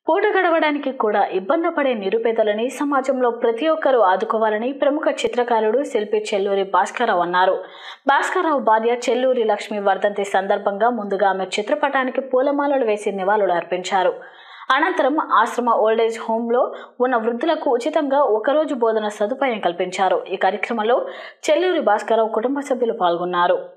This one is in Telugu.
పూట గడవడానికి కూడా ఇబ్బంది పడే నిరుపేదలని సమాజంలో ప్రతి ఒక్కరూ ఆదుకోవాలని ప్రముఖ చిత్రకారుడు శిల్పి చెల్లూరి భాస్కరరావు అన్నారు. భాస్కరరావు భార్య చెల్లూరి లక్ష్మి వర్ధంతి సందర్భంగా ముందుగా ఆమె చిత్రపటానికి పూలమాలలు వేసి నివాళులు అర్పించారు. అనంతరం ఆశ్రమ ఓల్డేజ్ హోంలో ఉన్న వృద్ధులకు ఉచితంగా ఒకరోజు బోధన సదుపాయం కల్పించారు. ఈ కార్యక్రమంలో చెల్లూరి భాస్కరరావు కుటుంబ సభ్యులు పాల్గొన్నారు.